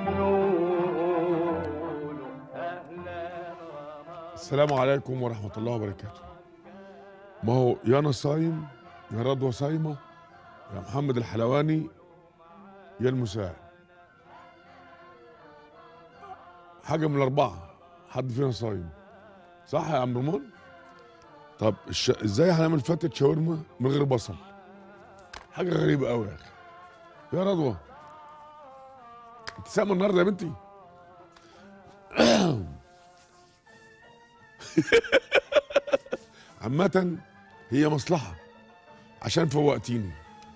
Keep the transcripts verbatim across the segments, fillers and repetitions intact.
السلام عليكم ورحمة الله وبركاته. ما هو يا أنا صايم يا رضوى صايمة يا محمد الحلواني يا المساعد، حاجة من الأربعة، حد فينا صايم صح يا عم رمان؟ طب الش... ازاي هنعمل فتة شاورما من غير بصل؟ حاجة غريبة قوي يا أخي. يا رضوى أنت سايمة النهاردة يا بنتي؟ عامة هي مصلحة عشان فوقتيني.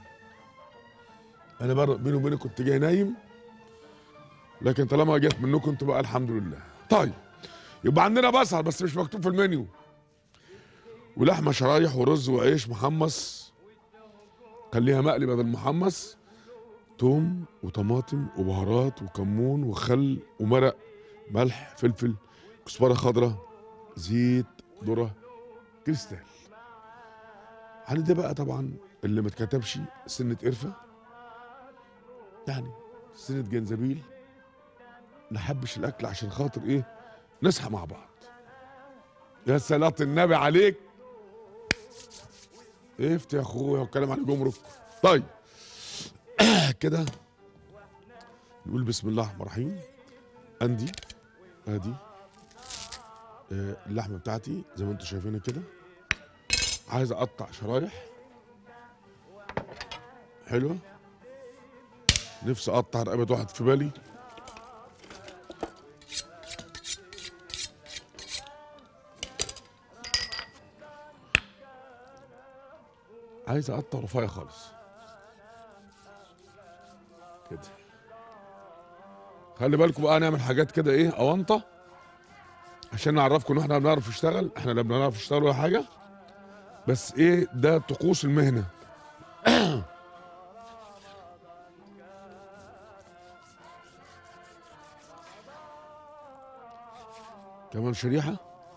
أنا بر... بيني وبينك كنت جاي نايم، لكن طالما جت منكم انتوا بقى الحمد لله. طيب يبقى عندنا بصل بس مش مكتوب في المنيو، ولحمة شرايح ورز وعيش محمص، خليها مقلي بدل محمص، توم وطماطم وبهارات وكمون وخل ومرق، ملح فلفل كزبرة خضراء، زيت ذرة كريستال. عندي بقى طبعا اللي ما اتكتبش سنة قرفة، يعني سنة جنزبيل، نحبش الاكل عشان خاطر ايه؟ نصحى مع بعض. يا صلاة النبي عليك، افتي يا اخويا والكلام عن جمرك. طيب كده نقول بسم الله الرحمن الرحيم. عندي ادي آه اللحمه بتاعتي زي ما انتم شايفينها كده، عايز اقطع شرايح حلوه، نفسي اقطع رقبه واحد في بالي. عايز اقطع رفيع خالص كده. خلي بالكم بقى نعمل حاجات كده ايه اونطه عشان نعرفكم ان احنا بنعرف نشتغل. احنا لا بنعرف نشتغل ولا حاجه، بس ايه ده طقوس المهنه. كمان شريحه.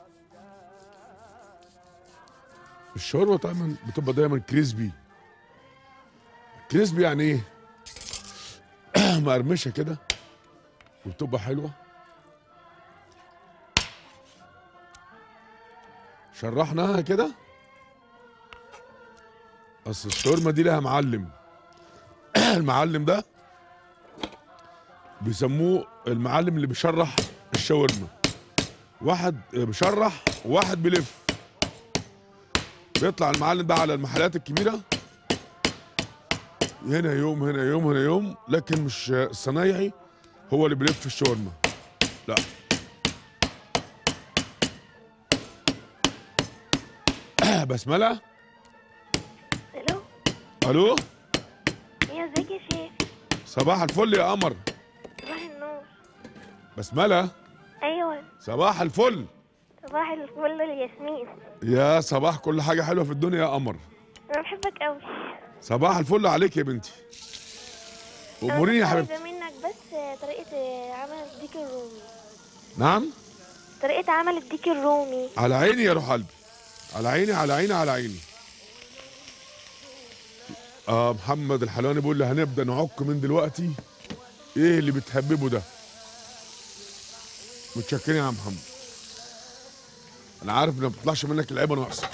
الشاورما دايما بتبقى دايما كريسبي. كريسبي يعني ايه؟ مقرمشه كده وبتبقى حلوه. شرحناها كده، اصل الشاورما دي لها معلم. المعلم ده بيسموه المعلم اللي بيشرح الشاورما. واحد بيشرح وواحد بيلف. بيطلع المعلم ده على المحلات الكبيره، هنا يوم هنا يوم هنا يوم، لكن مش الصنايعي هو اللي بيلف الشاورما، لا. بسمله. الو. الو. يا ازيك يا شيخ؟ صباح الفل يا قمر. صباح النور. بسمله. ايوه صباح الفل. صباح الفل الياسمين. يا صباح كل حاجه حلوه في الدنيا يا قمر. انا بحبك قوي. صباح الفل عليك يا بنتي. اموريني يا حبيبتي. عايزه منك بس طريقه عمل الديك الرومي. نعم. طريقه عمل الديك الرومي. على عيني يا روح قلبي، على عيني على عيني على عيني. اه محمد الحلواني بيقول لي هنبدا نعك من دلوقتي. ايه اللي بتهببه ده؟ متشكرين يا محمد، انا عارف ان ما بتطلعش منك العيبه ناقصه.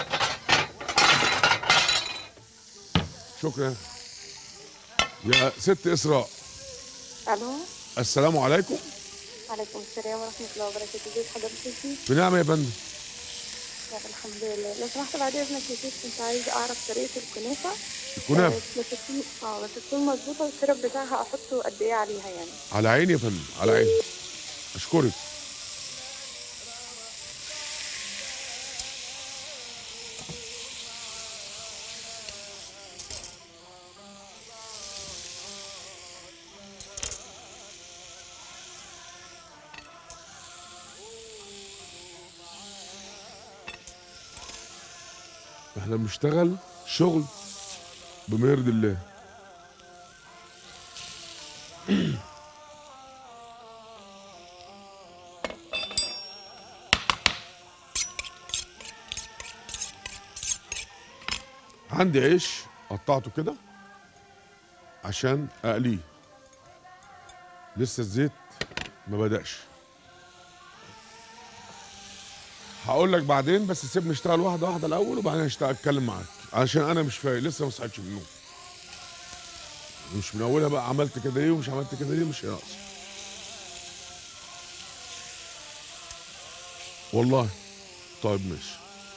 شكرا يا ست اسراء. الو. السلام عليكم. وعليكم السلام ورحمه الله وبركاته. ازيك حضرتك؟ في نعمه يا فندم. الحمد لله. لو سمحت بعد اذنك يا شيخ كنت عايزه اعرف طريقه الكنافه. الكنافه بس تكون اه بس تكون مظبوطه، والسيرب بتاعها احطه قد ايه عليها يعني؟ على عيني يا فندم، على عيني. اشكرك. احنا بنشتغل شغل بما يرضي الله. عندي عيش قطعته كده عشان اقليه. لسه الزيت ما بدأش. هقول لك بعدين، بس سيبني اشتغل واحده واحده الاول وبعدين اشتغل اتكلم معاك، عشان انا مش فايق لسه، ما صحيتش من النوم. مش من اولها بقى عملت كده ليه ومش عملت كده ليه، مش ناقص والله. طيب ماشي.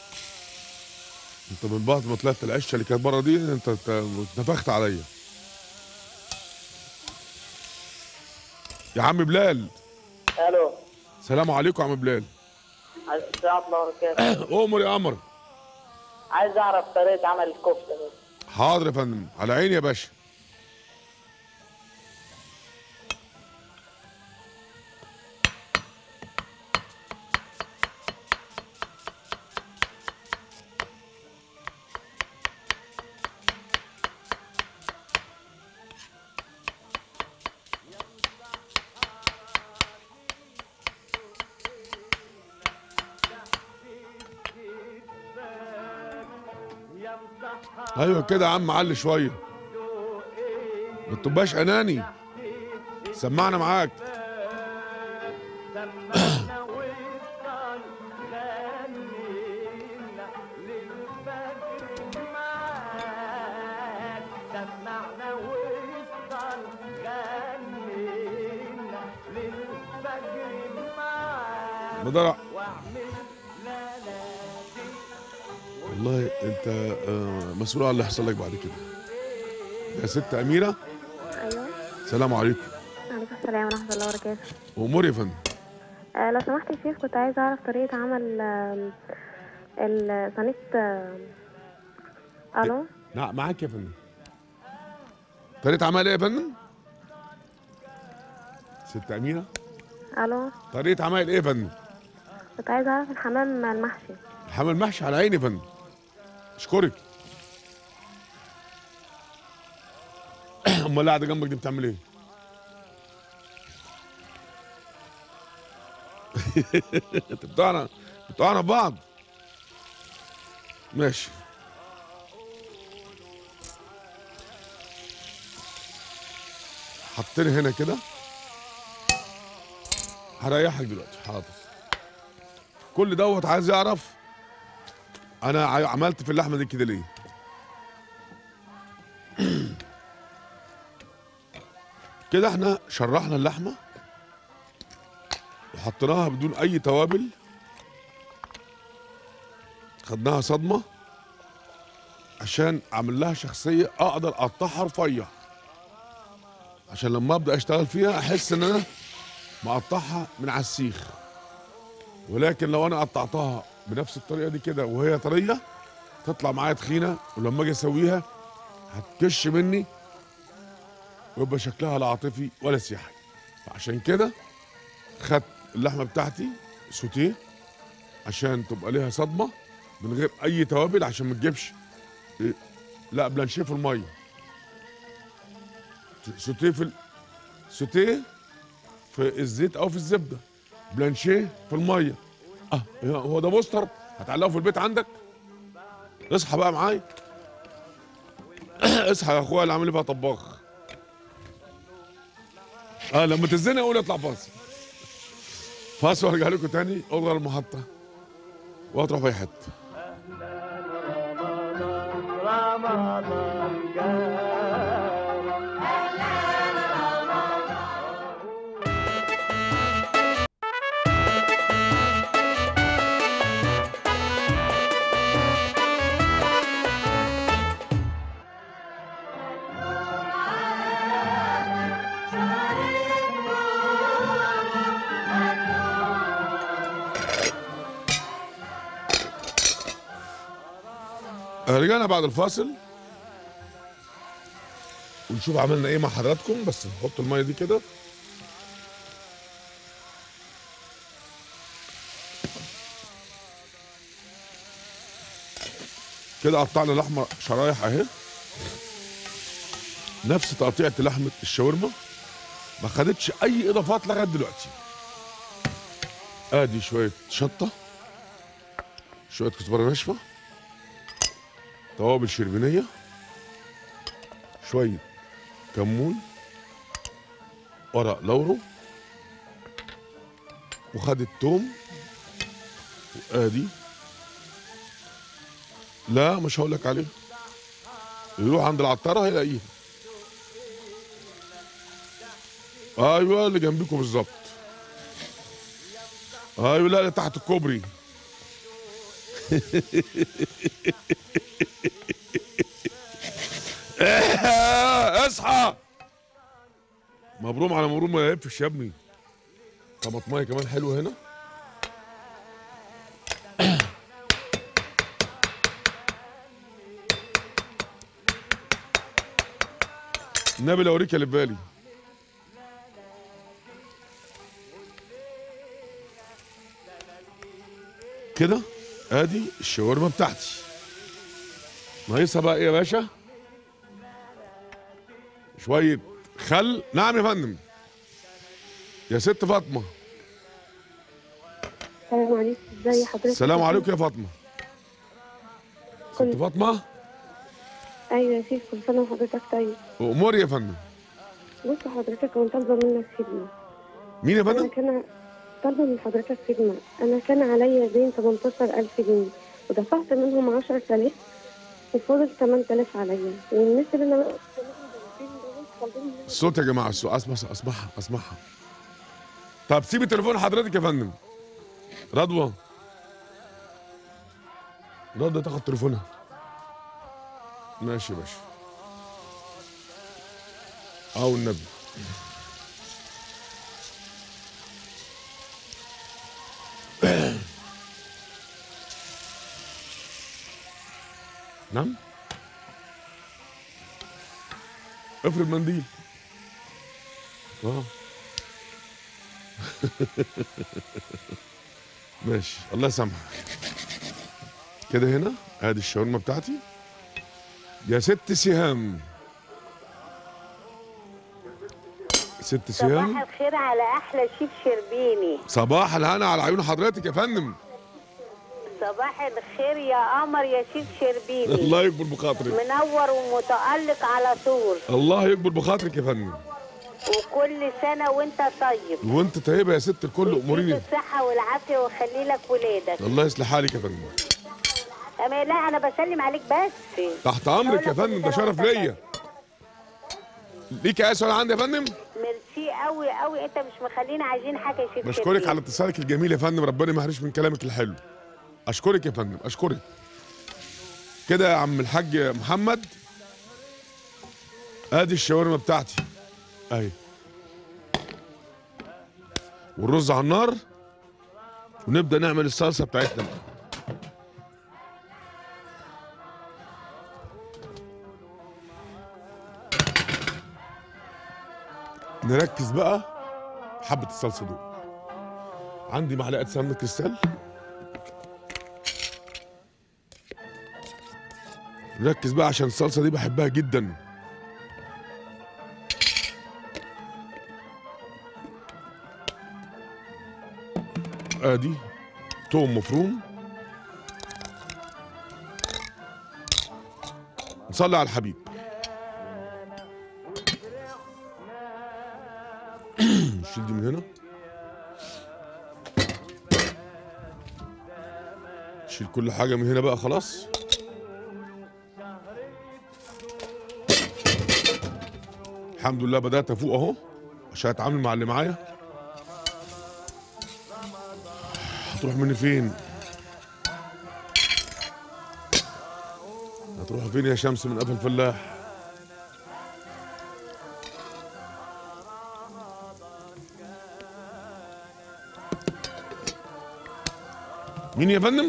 انت من بعد ما طلعت العشه اللي كانت بره دي انت اتنفخت عليا يا عم بلال. الو. سلام عليكم يا عم بلال. السلام الله وبركاته. امر يا قمر. عايز اعرف طريقه عمل الكفته بس. حاضر يا فندم، على عيني يا باشا. ايوه كده يا عم، علي شويه، ما تبقاش اناني. سمعنا معاك. مدرع والله انت آه، مسؤول عن اللي هيحصل لك بعد كده يا ست اميره. ايوه. سلام عليكم. وعليكم السلام ورحمه الله وبركاته. امور يا فندم. آه لو سمحت يا شيف، كنت عايزه اعرف طريقه عمل آه الصينيه. آه الو. نعم معاك يا فندم. طريقه عمل ايه يا فندم؟ ست اميره. الو. طريقه عمل ايه يا فندم؟ كنت عايزه اعرف الحمام المحشي. الحمام المحشي على عيني يا فندم. اشكرك. امال اللي قاعده جنبك دي بتعمل ايه؟ انت بتوعنا بتوعنا بعض. ماشي. حطيني هنا كده، هريحك دلوقتي. حاضر. كل دوت عايز يعرف انا عملت في اللحمه دي كده ليه. كده احنا شرحنا اللحمه وحطيناها بدون اي توابل، خدناها صدمه عشان اعمل لها شخصيه اقدر اقطعها رفيع، عشان لما ابدا اشتغل فيها احس ان انا مقطعها من على السيخ. ولكن لو انا قطعتها بنفس الطريقه دي كده وهي طريه تطلع معايا تخينه، ولما اجي اسويها هتكش مني ويبقى شكلها لا عاطفي ولا سياحي. فعشان كده خدت اللحمه بتاعتي سوتيه عشان تبقى ليها صدمه من غير اي توابل، عشان ما تجيبش إيه؟ لا بلانشيه في الميه. سوتيه في ال... سوتيه في الزيت او في الزبده، بلانشيه في الميه. اه هو ده بوستر هتعلقه في البيت عندك؟ اصحى بقى معايا. اصحى يا اخويا اللي عامل لي فيها طباخ. اه لما تزنق اقول اطلع فاصل. فاصل وارجع لكم تاني. اضغط المحطه وهتروح في اي حته. رجعنا بعد الفاصل ونشوف عملنا ايه مع حضراتكم. بس نحط الميه دي كده. كده قطعنا لحمه شرايح اهي، نفس تقطيعه لحمه الشاورما، ما خدتش اي اضافات لغايه دلوقتي. ادي شويه شطه، شويه كزبره ناشفه، توابل شربينيه، شويه كمون، ورق لورو، وخد التوم، وادي. لا مش هقول لك عليه، يروح عند العطاره هيلاقيها. ايوه اللي جنبكم بالظبط. ايوه لا اللي تحت الكوبري. اصحى. مبروم على مبروم ما يقفش يا ابني. طماطمايه كمان حلوه هنا. النبي لو اوريك اللي في بالي. كده ادي الشاورما بتاعتي. ناقصها بقى ايه يا باشا؟ شويه خل. نعم يا فندم. يا ست فاطمه. السلام عليكم، ازي حضرتك؟ السلام عليكم يا فاطمه. كل- ست فاطمه. ايوه يا شيخ، كل سنه وحضرتك طيب. امور يا فندم. بص حضرتك، انا طالبه منك خدمه. مين يا انا فندم؟ كان طالبه من حضرتك خدمه. انا كان عليا دين تمنتاشر ألف جنيه، ودفعت منهم عشرة آلاف، وفاضل تمن آلاف عليا، والناس اللي انا الصوت يا جماعه، الصوت اسمع اسمعها اسمعها. طب سيبي تليفون حضرتك يا فندم. رضوى. رضوى تاخد تليفونها. ماشي يا باشا. او النبي. نعم. افرد منديل. اه. ماشي الله يسامحك. كده هنا ادي الشاورما بتاعتي يا ست سهام. ست سهام. صباح الخير على احلى شيف شربيني. صباح الهنا على عيون حضرتك يا فندم. صباح الخير يا قمر يا شيف شربيني. الله يكبر بخاطرك. منور ومتألق على طول. الله يكبر بخاطرك يا فندم. وكل سنة وانت طيب. وانت طيبه يا ست الكل. اموريني. يديك الصحة والعافية ويخلي لك ولادك. الله يصلح حالك يا فندم. أما لا أنا بسلم عليك بس. تحت امرك يا فندم، ده شرف ليا. ليك اي سؤال عندي يا فندم؟ ميرسي قوي قوي، انت مش مخلينا عايزين حاجة يا شيف بشكرك شربيني. على اتصالك الجميل يا فندم، ربنا ما يحرمش من كلامك الحلو. اشكرك يا فندم، اشكرك. كده يا عم الحاج محمد ادي الشاورما بتاعتي اهي، والرز على النار، ونبدا نعمل الصلصه بتاعتنا بقى. نركز بقى حبه الصلصه دول. عندي معلقه سمنه كريستال. نركز بقى عشان الصلصه دي بحبها جدا. ادي توم مفروم. نصلي على الحبيب. نشيل دي من هنا، نشيل كل حاجه من هنا بقى خلاص. الحمد لله بدأت أفوق أهو عشان أتعامل مع اللي معايا. هتروح مني فين؟ هتروح فين يا شمس من قفا الفلاح؟ مين يا فندم؟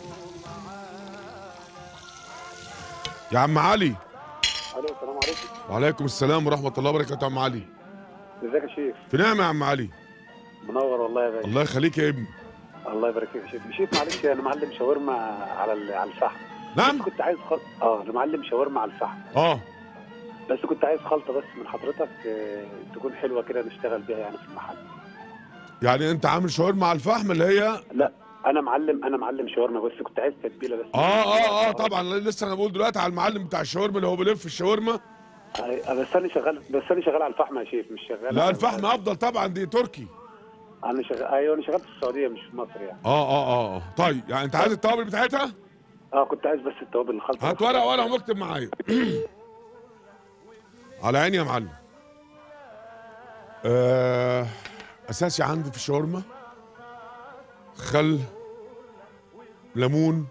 يا عم علي. الو السلام عليكم. وعليكم السلام ورحمة الله وبركاته. يا عم علي. ازيك يا شيف؟ في نعمة يا عم علي. منور والله يا باشا. الله يخليك يا ابني. الله يبارك فيك يا شيف. شيف معلش انا معلم شاورما على ال- على الفحم. نعم؟ بس كنت عايز خلطه. اه انا معلم شاورما على الفحم. اه بس كنت عايز خلطه بس من حضرتك آه تكون حلوه كده نشتغل بيها يعني في المحل. يعني انت عامل شاورما على الفحم اللي هي؟ لا انا معلم انا معلم شاورما بس كنت عايز تتبيله بس. اه اه اه طبعا لسه انا بقول دلوقتي على المعلم بتاع الشاورما اللي هو بيلف الشاورما أي- بس انا شغال بس انا شغال على الفحم يا شيف، مش شغال لا على- الفحم افضل طبعا، دي تركي. انا شغال، ايوه انا شغال في السعوديه مش في مصر يعني. اه اه اه اه طيب، يعني انت عايز التوابل بتاعتها؟ اه كنت عايز بس التوابل الخلطه. هات ورقه وقلم واكتب معايا. على عيني يا معلم. آه اساسي عندي في الشاورما خل، ليمون،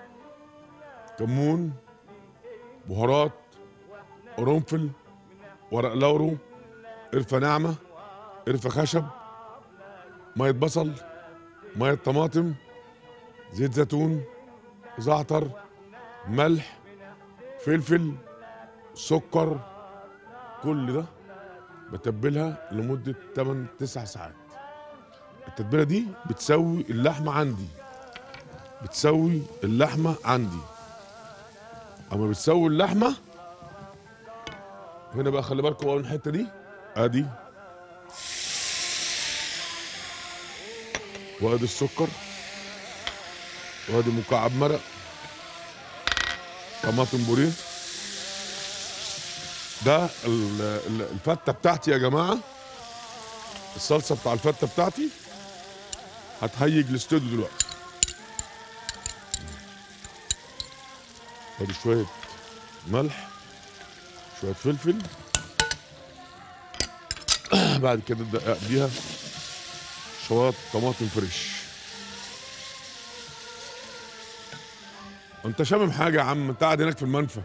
كمون، بهارات، قرنفل، ورق لورو، قرفه ناعمه، قرفه خشب، ميه بصل، ميه طماطم، زيت زيتون، زعتر، ملح، فلفل، سكر. كل ده بتبلها لمدة تمن تسع ساعات. التتبيلة دي بتسوي اللحمة عندي، بتسوي اللحمة عندي. اما بتسوي اللحمة هنا بقى، خلي بالكم بقى من الحتة دي. ادي وادي السكر، وادي مكعب مرق، طماطم بوريه. ده ال- ال- الفتة بتاعتي يا جماعة، الصلصة بتاع الفتة بتاعتي هتهيج الاستوديو دلوقتي. ادي شوية ملح، شوية فلفل. بعد كده ندقق بيها شوية طماطم فريش. انت شامم حاجة يا عم؟ انت قاعد هناك في المنفى.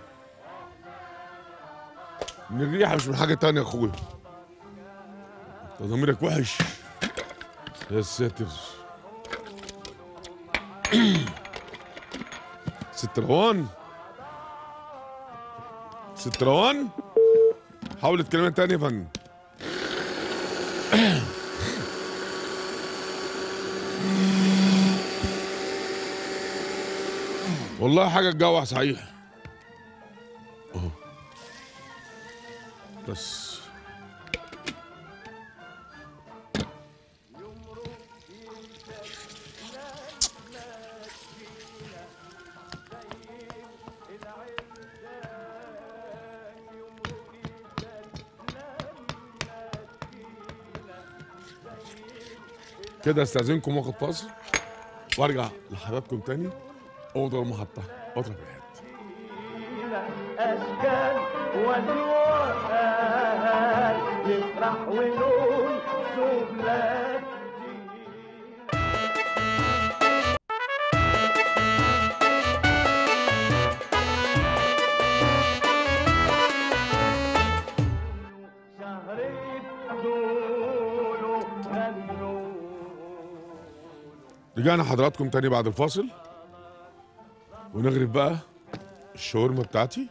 من الريحة مش من حاجة تانية يا اخويا. انت ضميرك وحش. يا ساتر. ست روان، ست روان، حاول تكلمني تاني يا فندم. والله حاجة تجوع صحيح. اهو بس. كده استاذنكم واخد فاصل وارجع لحضراتكم تاني. اوضه المحطه، اطرف الحته. أشكال والوان يفرح ونقول سبلات. شهرين دولوا غنوا. رجعنا حضراتكم تاني بعد الفاصل، ونغرف بقى الشاورما بتاعتي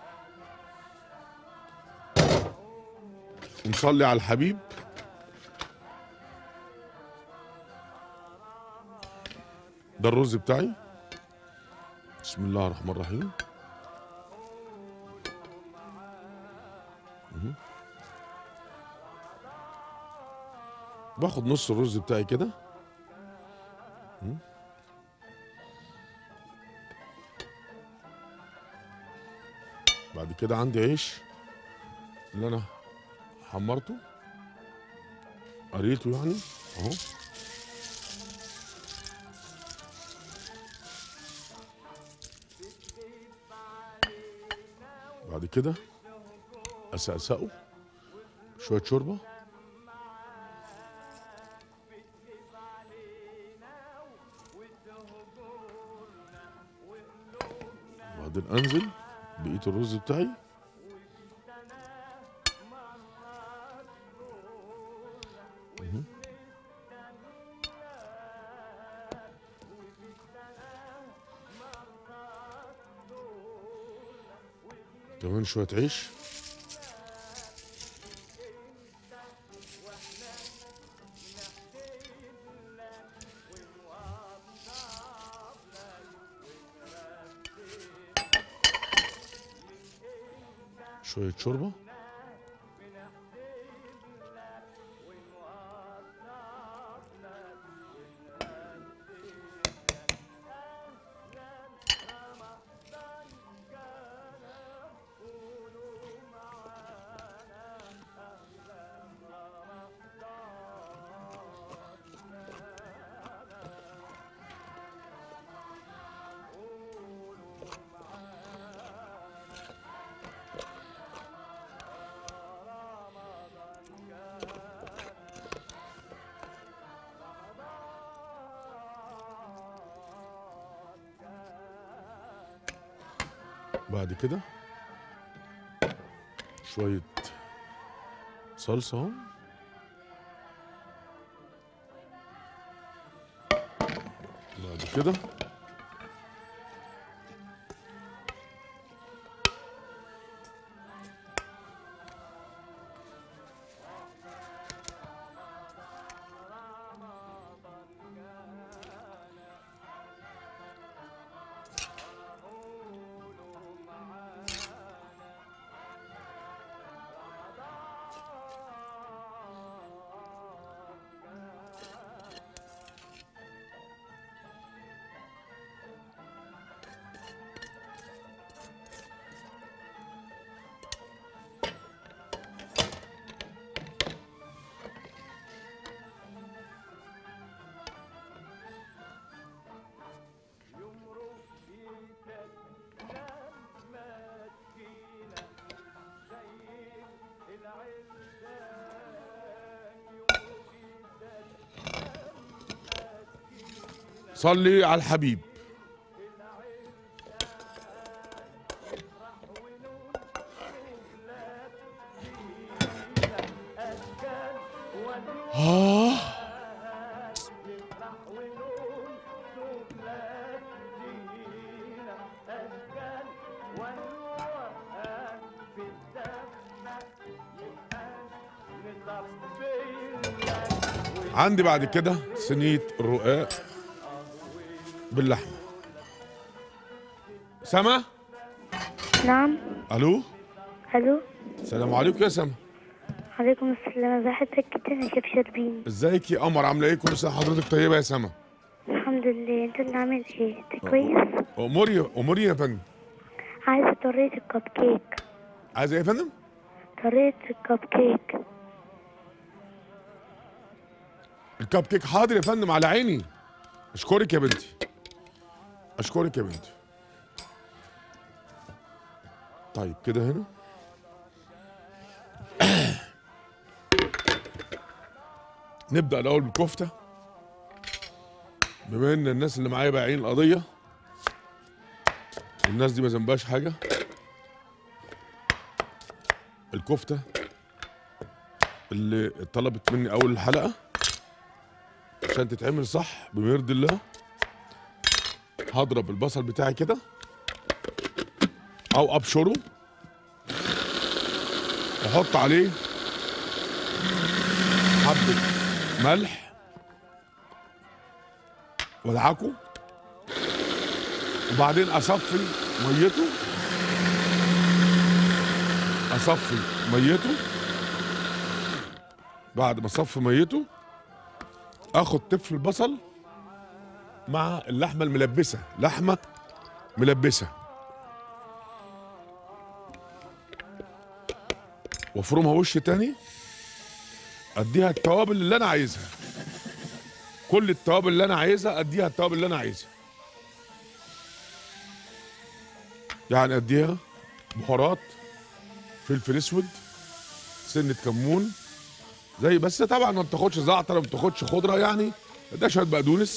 ونصلي على الحبيب. ده الرز بتاعي. بسم الله الرحمن الرحيم. مهم. باخد نص الرز بتاعي كده. مهم. بعد كده عندي عيش اللي انا حمرته قريته يعني اهو. بعد كده اسقسقه شويه شوربه. بعدين انزل بقيه الرز بتاعي. مهم. كمان شويه عيش. شويه شوربه. بعد كده شويه صلصه اهو. بعد كده صلي على الحبيب. آه عندي بعد كده صينية الرقاق باللحمة. سما. نعم. الو. الو. السلام عليكم يا سما. عليكم السلام، ازي حضرتك جدا يا شيف شربين؟ ازيك يا قمر، عامله ايه؟ كل سنه حضرتك طيبه يا سما. الحمد لله، انت اللي عامل ايه؟ انت كويس؟ اموري اموري يا فندم. عايزه طريقه الكب كيك. عايزه ايه يا فندم؟ طريقه الكب كيك. الكب كيك حاضر يا فندم، على عيني. اشكرك يا بنتي، اشكرك يا بنتي. طيب كده هنا نبدأ الأول بالكفتة، بما إن الناس اللي معايا بايعين القضية، الناس دي ما ذنبهاش حاجة. الكفتة اللي طلبت مني أول الحلقة عشان تتعمل صح بما يرضي الله، هضرب البصل بتاعي كده أو أبشره وأحط عليه حبة ملح وادعكه، وبعدين اصفي ميته اصفي ميته بعد ما اصفي ميته اخد تفل البصل مع اللحمه الملبسه، لحمه ملبسه، وافرمها وش تاني، اديها التوابل اللي انا عايزها، كل التوابل اللي انا عايزها اديها التوابل اللي انا عايزها. يعني اديها بهارات، فلفل اسود، سنه كمون زي، بس طبعا ما بتاخدش زعتر، ما بتاخدش خضره، يعني ده شويه بقدونس.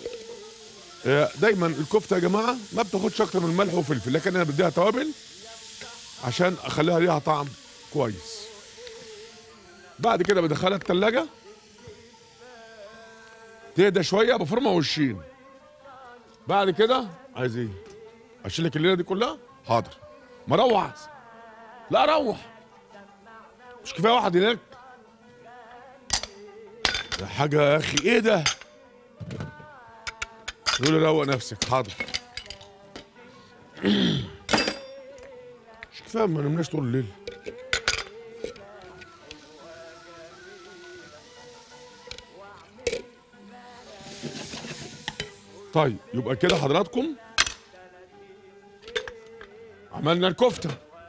دايما الكفته يا جماعه ما بتاخدش اكتر من ملح وفلفل، لكن انا بديها توابل عشان اخليها ليها طعم كويس. بعد كده بدخلها التلاجة تهدى شويه، بفرمها وشين. بعد كده عايز ايه؟ اشيل لك الليله دي كلها؟ حاضر. مروح؟ لا روح، مش كفايه واحد هناك؟ ده حاجه يا اخي، ايه ده؟ يقول لي روق نفسك. حاضر. مش كفايه ما نمناش طول الليل؟ طيب يبقى كده حضراتكم عملنا الكفته.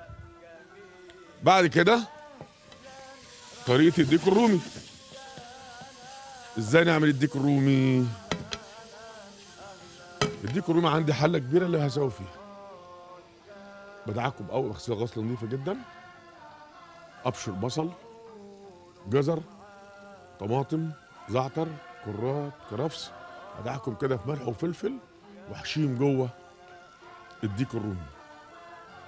بعد كده طريقه الديك الرومي. ازاي نعمل الديك الرومي؟ الديك الرومي عندي حله كبيره اللي هسوي فيها. بدعكه باول غسيله غسله نظيفه جدا، ابشر بصل، جزر، طماطم، زعتر، كرات، كرفس، ادعكم كده في ملح وفلفل واحشيهم جوه الديك الرومي.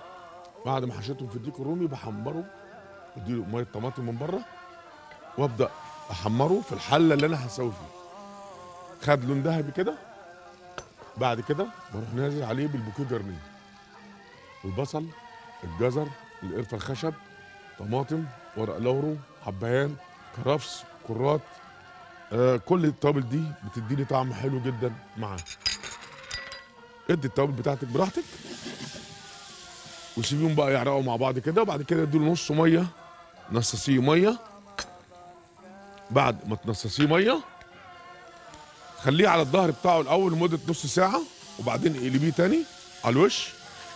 بعد ما حشيتهم في الديك الرومي بحمره، اديله ميه طماطم من بره وابدا احمره في الحله اللي انا هسوي فيها. خد لون ذهبي كده، بعد كده بروح نازل عليه بالبوكيه جرنيه، البصل، الجزر، القرفه الخشب، طماطم، ورق لورو، حبهان، كرفس، كرات. آه كل التوابل دي بتديني طعم حلو جدا معاه. ادي التوابل بتاعتك براحتك وسيبيهم بقى يعرقوا مع بعض كده، وبعد كده اديله نص ميه، نصصيه ميه. بعد ما تنصصيه ميه خليه على الظهر بتاعه الاول لمده نص ساعه، وبعدين اقلبيه تاني على الوش.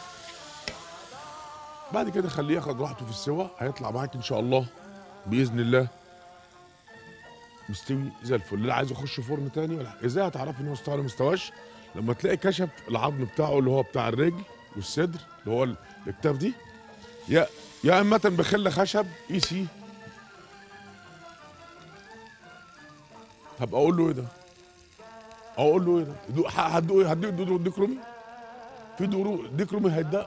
بعد كده خليه ياخد راحته في السوا، هيطلع معاك ان شاء الله باذن الله مستوي زي الفل. اللي عايز يخش فرن تاني ولا ازاي هتعرفي ان هو استوى ولا ما استواش؟ لما تلاقي كشف العظم بتاعه اللي هو بتاع الرجل والصدر اللي هو الاكتاف دي، يا يا اما بخله خشب قيسي. هبقى اقول له ايه ده؟ اقول له ايه ده؟ يدوق- هتدوق ايه؟ هتدوق ديك ديك رومي؟ في دورو ديك رومي هيتدق؟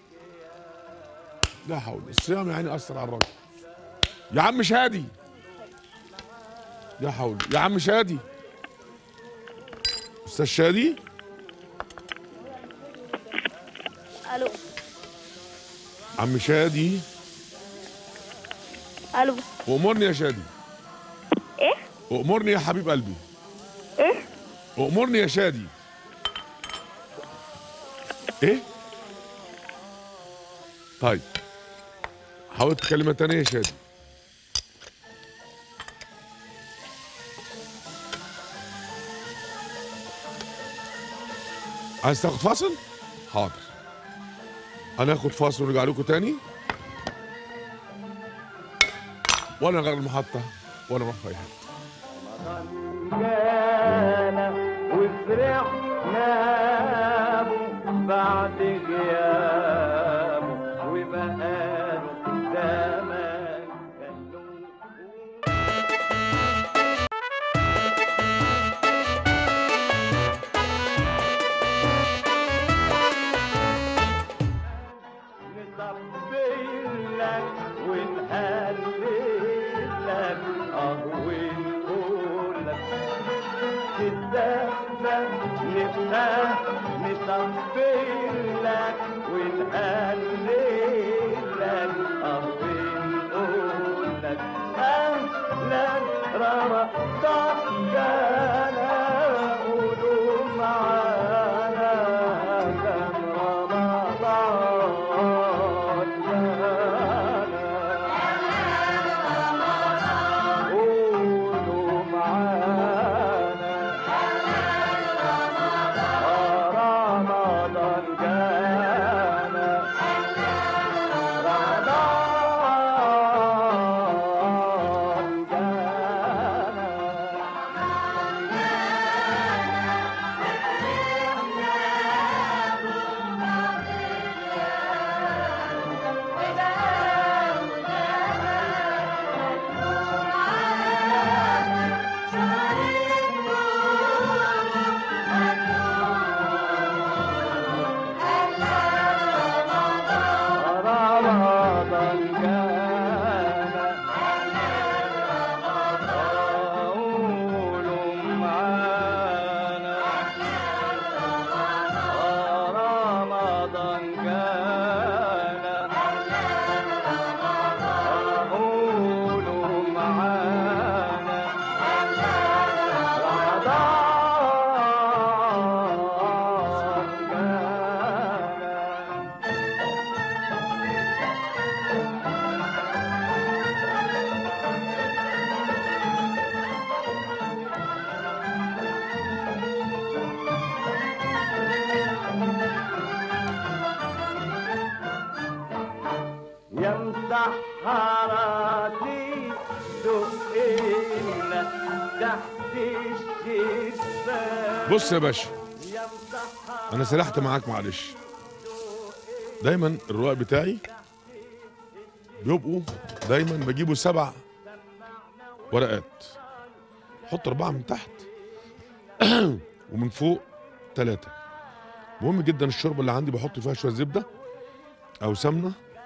لا حول. الصيام يعني اثر على الراجل. يا عم شادي، يا حول، يا عم شادي، استاذ شادي. الو عم شادي، الو وامرني يا شادي. ايه وامرني يا حبيب قلبي. ايه وامرني يا شادي. ايه؟ طيب حاولت كلمة تانية يا شادي. عايز تاخد فاصل؟ حاضر. هناخد فاصل ونرجع لكم تاني. ولا نغير المحطة ولا نروح في أي حتة. جانا وفرحنا بعد غيابه وبقاله زمان كان له نصبر لك ونهلل لك اه ونقول لك تتدفى نبقى نصبر لك ونهلل لك اه ونقول لك اهلا رمضان جانا قولوا معانا كان رمضان قولوا معانا رمضان جانا رمضان جانا رمضان جانا قولوا معانا رمضان جانا قولوا معانا رمضان جانا يا مسحراتي دقينا تحت الشباك بص يا باشا، يا مسحراتي أنا سرحت معاك معلش. دايما الرواق بتاعي بيبقوا دايما بجيبوا سبع ورقات، حط أربعة من تحت ومن فوق ثلاثة. مهم جدا الشوربة اللي عندي بحط فيها شوية زبدة أو سمنة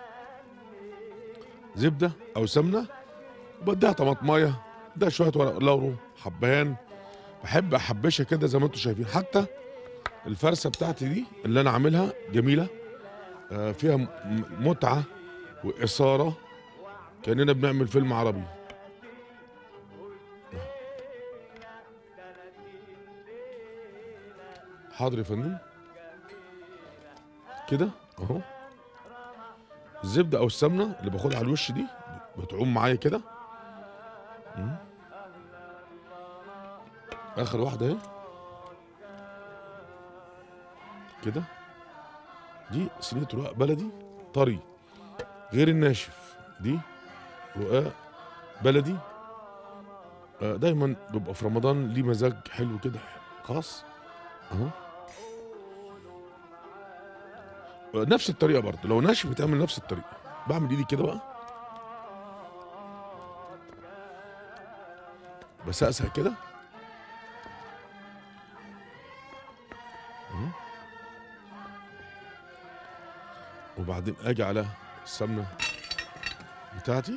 زبده او سمنه، وبديها طماطمايه، بديها شويه ورق لورو، حبهان، بحب احبشها كده زي ما انتم شايفين. حتى الفرسه بتاعتي دي اللي انا عاملها جميله، آه فيها م- متعه واثاره، كاننا بنعمل فيلم عربي. حاضر يا فندم، كده اهو. الزبده او السمنه اللي باخدها على الوش دي بتعوم معايا كده. مم. اخر واحده اهي كده. دي صينيه رقاق بلدي طري غير الناشف، دي رقاق بلدي. آه، دايما بيبقى في رمضان ليه مزاج حلو كده خاص اهو. آه، نفس الطريقه برضه، لو ناشف بتعمل نفس الطريقه. بعمل ايدي كده بقى، بسقسق كده اهو. وبعدين اجي على السمنه بتاعتي،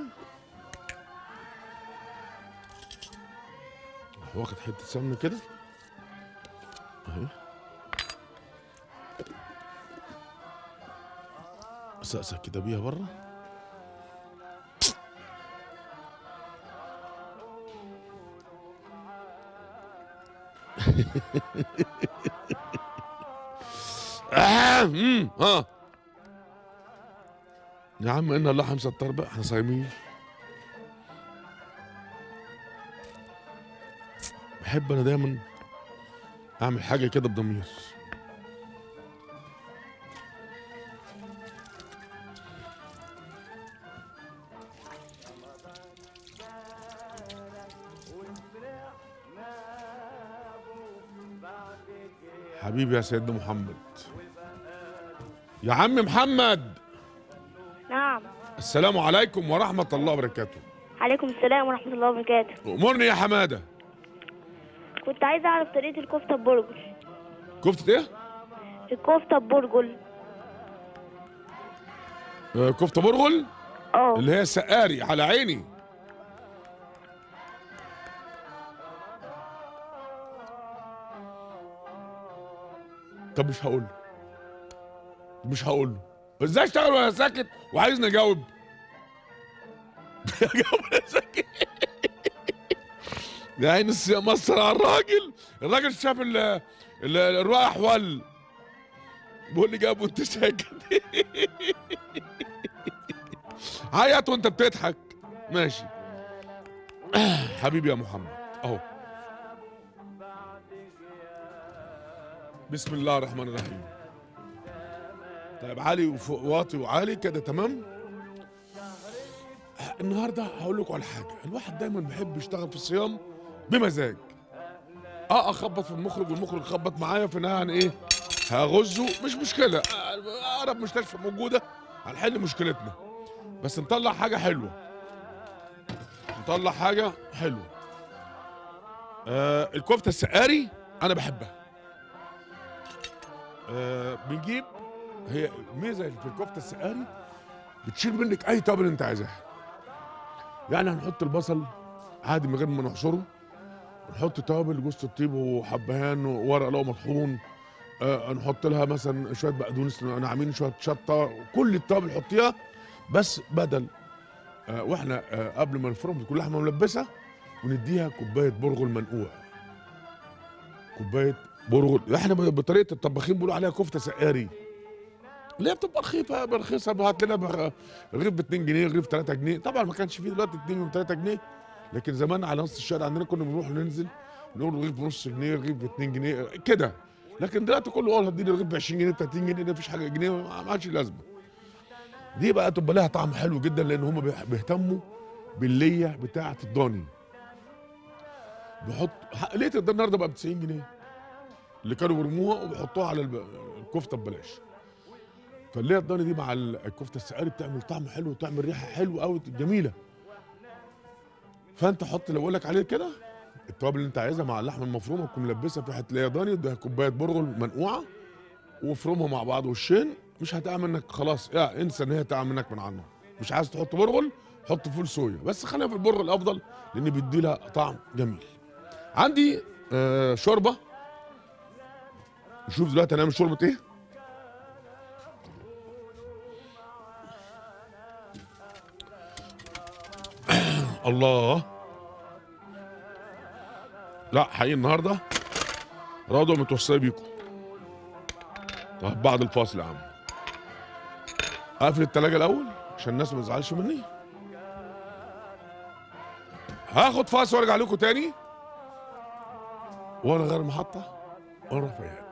واخد حته سمنه كده اهي، اسقسق كده بيها بره. آه مم، اه يا عم ان الله مسطر بقى، احنا صايمين. بحب انا دايما اعمل حاجه كده بضمير. حبيبي يا سيدنا محمد. يا عم محمد، نعم. السلام عليكم ورحمه الله وبركاته. عليكم السلام ورحمة الله وبركاته. امرني يا حماده. كنت عايزة أعرف طريقة الكفتة ببرجل. كفته ايه؟ الكفتة ببرجل. آه، كفته برغل اه. اللي هي سقاري على عيني. طب مش هقول له، مش هقول له. ازاي اشتغل وانا ساكت وعايزني اجاوب؟ اجاوب وانا ساكت. يا عين السيا مصر على الراجل. الراجل شاف ال ال- الرقع حول، بيقول لي جاب وانت ساكت. عيط وانت بتضحك. ماشي حبيبي يا محمد اهو. بسم الله الرحمن الرحيم. طيب عالي وفوق واطي وعالي كده تمام. النهارده هقول لكم على حاجه. الواحد دايما بيحب يشتغل في الصيام بمزاج. اه اخبط في المخرج والمخرج يخبط معايا، في النهايه ايه هغزه، مش مشكله. آه، اقرب مستشفى موجوده هنحل مشكلتنا، بس نطلع حاجه حلوه، نطلع حاجه حلوه. آه الكفته السقاري انا بحبها. آه بنجيب، هي ميزه في الكفته السقاري بتشيل منك اي توابل انت عايزاها. يعني هنحط البصل عادي من غير ما نحشره، نحط توابل جوز الطيب وحبهان وورق لو مطحون، آه نحط لها مثلا شويه بقدونس ناعمين، شويه شطه، كل التوابل حطيها. بس بدل آه واحنا آه قبل ما نفرم تكون لحمه ملبسه، ونديها كوبايه برغل منقوع. كوبايه برغل، احنا بطريقه الطباخين بيقولوا عليها كفته سقاري، اللي هي بتبقى رخيصه رخيصه. هات لنا رغيف ب اتنين جنيه، رغيف تلاتة جنيه. طبعا ما كانش فيه دلوقتي اتنين و تلاتة جنيه، لكن زمان على نص الشارع عندنا كنا بنروح ننزل نقول رغيف بنص جنيه، رغيف ب اتنين جنيه كده. لكن دلوقتي كله قال هديني رغيف ب عشرين جنيه ب تلاتين جنيه، ده مفيش حاجه جنيه، ما عادش لازمه. دي بقى تبقى لها طعم حلو جدا، لان هم بيهتموا بالليه بتاعه الضاني. بيحط ليه الضاني النهارده بقى ب تسعين جنيه، اللي كانوا بيرموها وبيحطوها على الب... الكفته ببلاش. فالليه الضاني دي مع الكفته السقاري بتعمل طعم حلو وتعمل ريحه حلوه قوي جميله. فانت حط اللي بقول لك عليه كده، التوابل اللي انت عايزها مع اللحمه المفرومه، تكون ملبسه في حته ليه ضاني، اديها كوبايه برغل منقوعه وافرمها مع بعض وشين. مش هتقع منك خلاص، يا انسى ان هي تقع منك من عنها. مش عايز تحط برغل حط فول صويا، بس خلينا في البر الافضل لان بيدي لها طعم جميل. عندي آه شوربه، نشوف دلوقتي هنعمل شوربه ايه. الله، لا حقيقي النهارده رضوى متوصيه بيكم. طب بعد الفاصل يا عم اقفل التلاجة الاول عشان الناس ما تزعلش مني. هاخد فاصل وارجع لكم تاني وانا غير المحطه وانا فيها.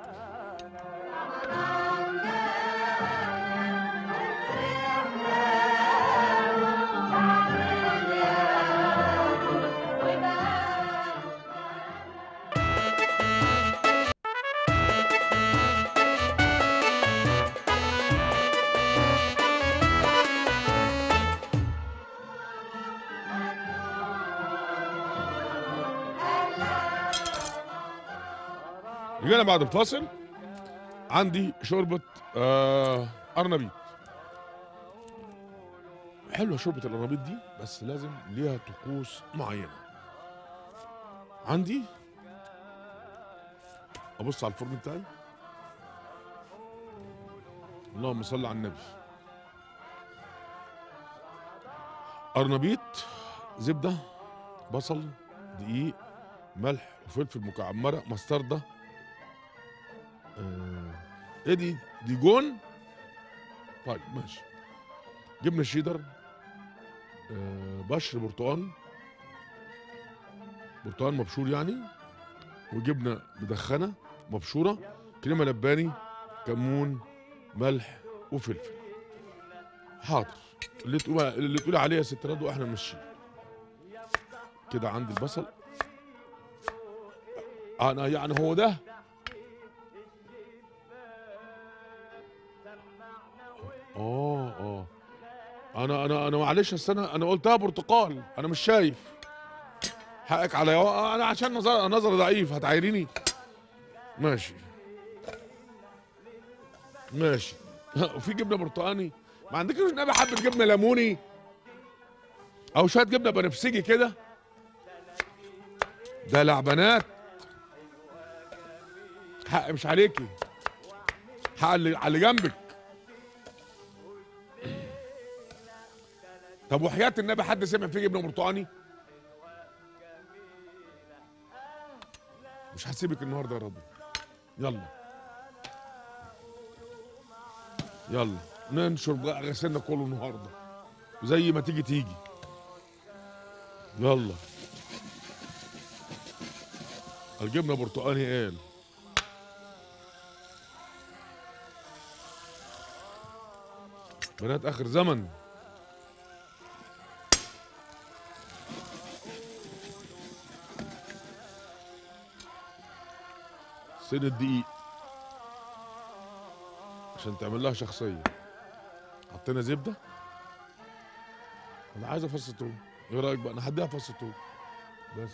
رجعنا بعد الفاصل. عندي شوربة آه أرنبيط. حلوة شوربة الأرنبيط دي، بس لازم ليها طقوس معينة. عندي أبص على الفرن بتاعي، اللهم صل على النبي. أرنبيط، زبدة، بصل، دقيق، ملح وفلفل مكعب، مرق، مستردة، آه. ايه دي؟ دي جون؟ طيب ماشي. جبنه شيدر، آه. بشر برتقال، برتقال مبشور يعني، وجبنه مدخنه مبشوره، كريمه لباني، كمون، ملح وفلفل. حاضر، اللي تقول اللي تقولي عليه يا ست رضوى احنا ماشيين كده. عندي البصل، انا يعني هو ده. اه اه انا انا انا معلش، اصل انا انا قلتها برتقال، انا مش شايف. حقك عليا، انا عشان نظر نظر ضعيف هتعايريني. ماشي ماشي. وفي جبنه برتقاني، ما عندكش نبي حبه جبنه ليموني او شويه جبنه بنفسجي كده؟ ده لعبنات. حق مش عليكي، حق اللي على اللي جنبك. طب وحياة النبي حد سمع فيه جبنه برتقاني؟ مش هسيبك النهارده يا رضوى. يلا يلا ننشر بقى غسلنا كله النهارده زي ما تيجي تيجي. يلا الجبنه برتقاني قال. بنات اخر زمن. سن الدقيق عشان تعمل لها شخصيه. حطينا زبده. انا عايزه فص توم، ايه رايك بقى؟ انا هديها فص توم بس.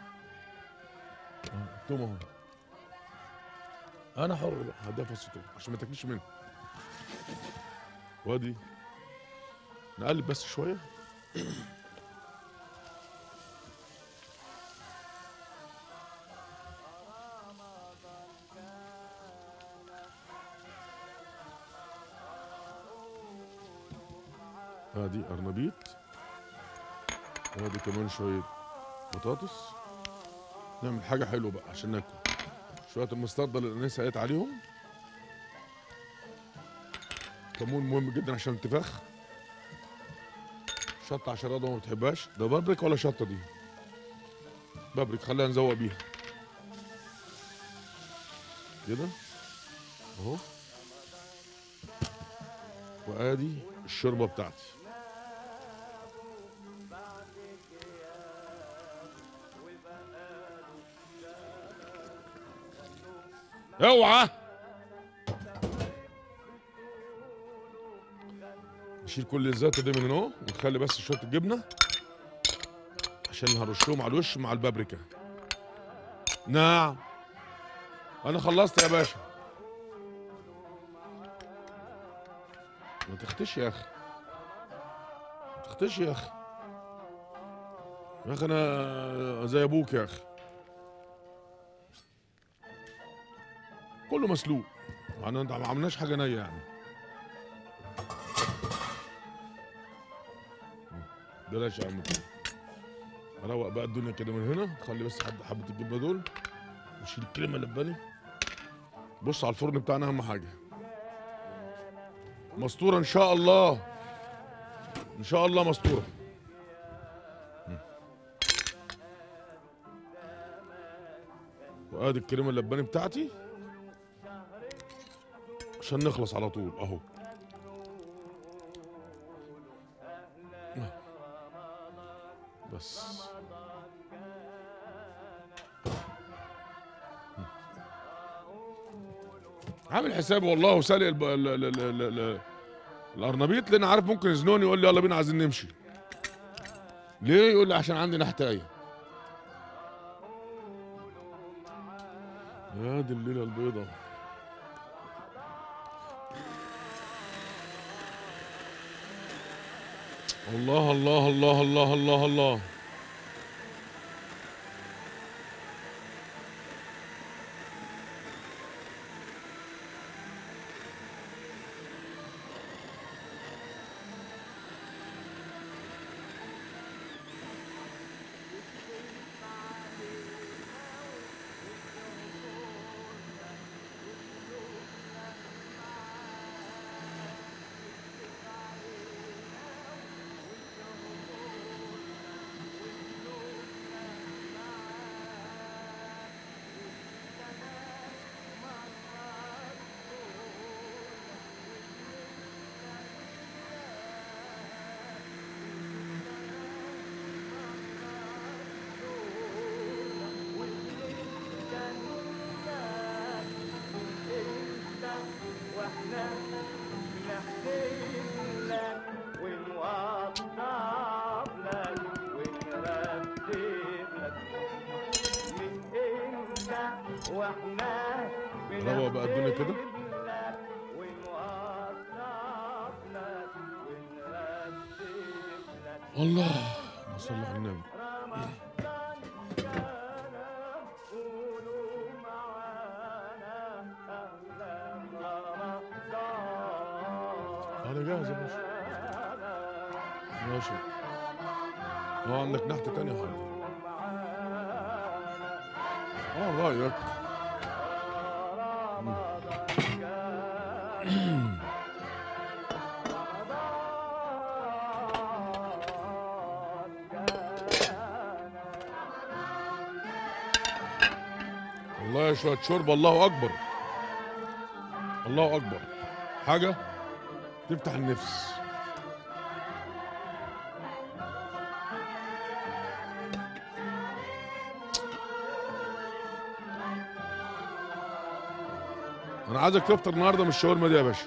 اه التوم اهو، انا حر بقى، هديها فص توم عشان ما تاكلش منه. وادي نقلب بس شويه. ادي ارنبيط، وادي كمان شويه بطاطس. نعمل حاجه حلوه بقى عشان ناكل. شويه المستردة اللي الانسه قالت عليهم. كمون مهم جدا عشان الانتفاخ. شطه عشان رضوى ما بتحبهاش. ده بابريك ولا شطه دي؟ بابريك، خلينا نزوق بيها كده اهو. وادي الشوربه بتاعتي. اوعى نشيل كل الزيت ده من هنا ونخلي بس شويه الجبنه عشان هرشهم على الوش مع البابريكا. نعم انا خلصت يا باشا. ما تختش يا اخي، ما تختش يا اخي. يا اخي انا زي ابوك يا اخي، كله مسلوق، يعني ما عملناش حاجه نيه يعني. بلاش يا عم كده. اروق بقى الدنيا كده من هنا، خلي بس حد حبه الجبنه دول وشيل الكريمه اللباني. بص على الفرن بتاعنا اهم حاجه مسطوره ان شاء الله، ان شاء الله مسطوره. وادي الكريمه اللباني بتاعتي عشان نخلص على طول اهو. بس عامل حسابي والله وسالق الب... ال... ال... ال... ال... ال... الارنبيط، لان عارف ممكن يزنوني يقول لي يلا بينا عايزين نمشي. ليه؟ يقول لي عشان عندي نحتايه. يا دي الليله البيضاء. الله الله الله الله الله الله. روق بقى الدنيا كده. الله صل على النبي. انا جاهز يا باشا. ماشي. لو عندك نحته تانية حاجه. اه رايك. والله شوية شوربة الله أكبر، الله أكبر، حاجة تفتح النفس. أنا عايزك تفطر النهاردة من الشاورما دي يا باشا.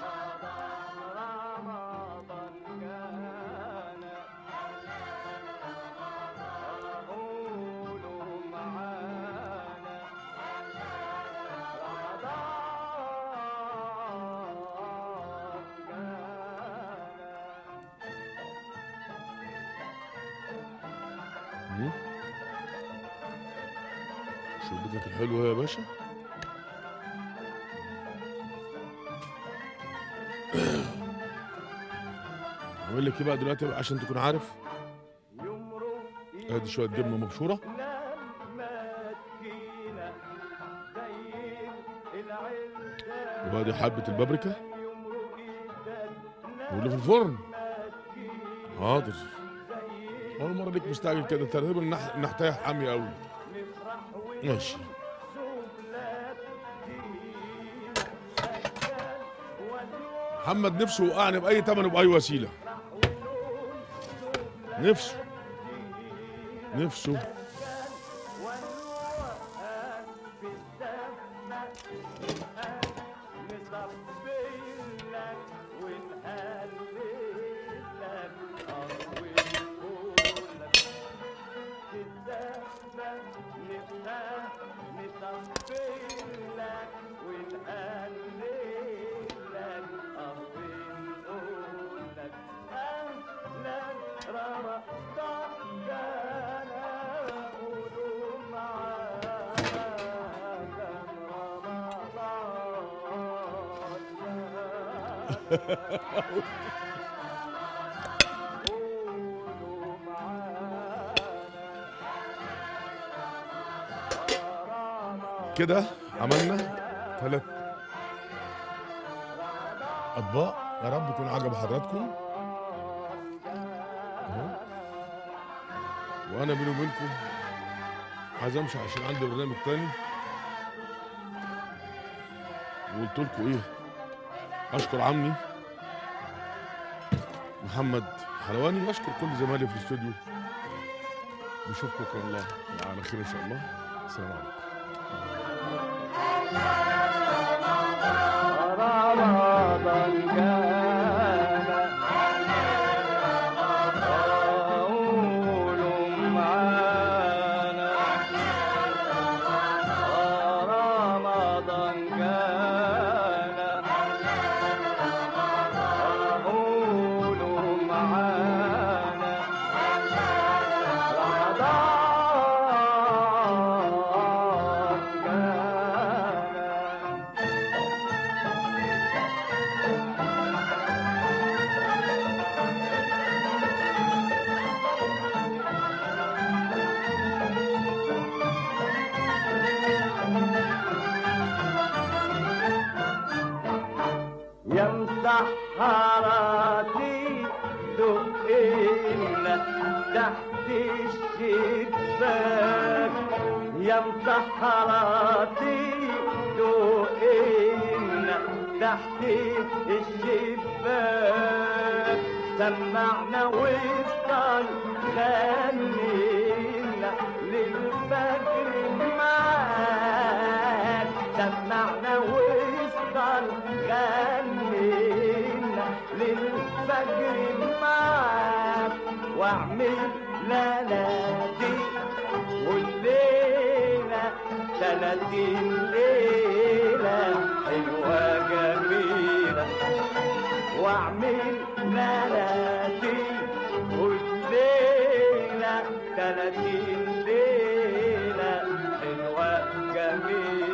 شوربتك الحلوة يا باشا. اعمل لك ايه بقى دلوقتي بقى عشان تكون عارف. ادي شويه جبنه مبشوره، وادي حبه البابريكا واللي في الفرن. حاضر. اول مره ليك مستعجل كده، تقريبا النح... النحتايه حاميه قوي. ماشي. محمد نفسه وقعني باي ثمن وباي وسيله. نفسه نفسه كده عملنا ثلاث اطباق، يا رب يكون عجب حضراتكم. أهو. وانا بيني وبينكم عايز امشي عشان عندي برنامج تاني، وقلت لكم ايه، اشكر عمي محمد حلواني، واشكر كل زمايلي في الاستوديو. نشوفكم ان شاء الله على خير ان شاء الله. السلام عليكم. رمضان جانا قولوا معانا، رمضان جانا قولوا معانا، رمضان جانا. يا مسحراتي دقينا تحت الشباك، يا مسحراتي دقينا تحت الشباك، سمعنا وصل خلينا للفجر معاك، سمعنا وصل خلينا للفجر معاك، واعمل ليلاتي والليلة ثلاثين ليلة حلوة جميلة، واعمل ليلاتي والليلة ثلاثين ليلة حلوة جميلة.